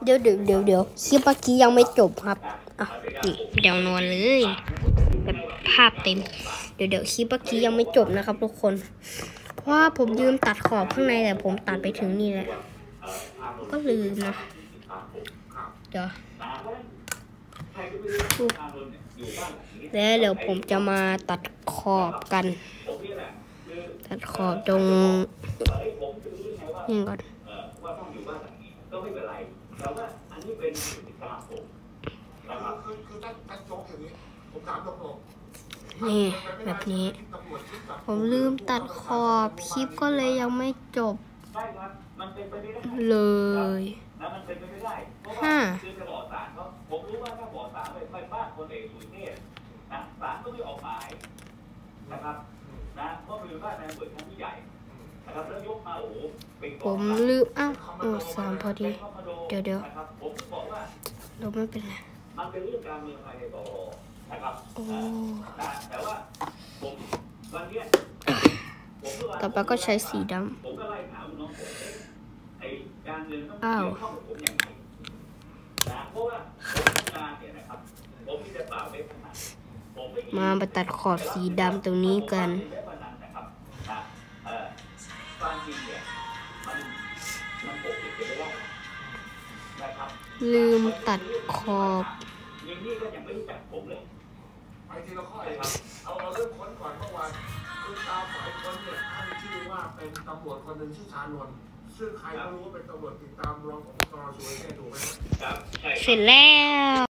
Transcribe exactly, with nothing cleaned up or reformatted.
เดี๋ยวเดี๋ยวเดี๋ยวเดี๋ยวคลิปเมื่อกี้ยังไม่จบครับอ่ะนี่เดี๋ยวนอนเลยแบบภาพเต็มเดี๋ยวเดี๋ยวคลิปเมื่อกี้ยังไม่จบนะครับทุกคนเพราะว่าผมยืมตัดขอบข้างในแต่ผมตัดไปถึงนี่แหละก็ลืมนะเดี๋ยวแล้วเดี๋ยวผมจะมาตัดขอบกันตัดขอบตรงนี่ก่อนนี่แบบนี้ผมลืมตัดขอบคลิปก็เลยยังไม่จบเลยฮ่าผมรู้ว่าถ้าบอกศาลไปบ้านคนเอกสุเทพนะศาลก็ไม่ออกหมายนะครับนะเพราะเป็นบ้านในเปิดครั้งที่ใหญ่นะครับแล้วยกมาโอ้โหผมลืมอ้าวโอ้สามพอดีเดี๋ยวเดี๋ยวเราไม่เป็นไรมันเป็นเรื่องการเมืองภายในตรนะครับโอ้แต่ว่าผมวันนี้ต่อไปก็ใช้สีดำอ้าวมาไปตัดขอบสีดำตรงนี้กันลืมตัดขอบไปทีละข้อเลยครับเอาเอาเริ่มค้นก่อนเมื่อวานคือตามหมายค้นเนี่ยท่านชื่อว่าเป็นตำรวจคนหนึ่งชื่อชานนท์ซึ่งใครก็รู้ว่าเป็นตำรวจติดตามรองผบ.สุรเชษฐ์ถูกไหมครับเสร็จแล้ว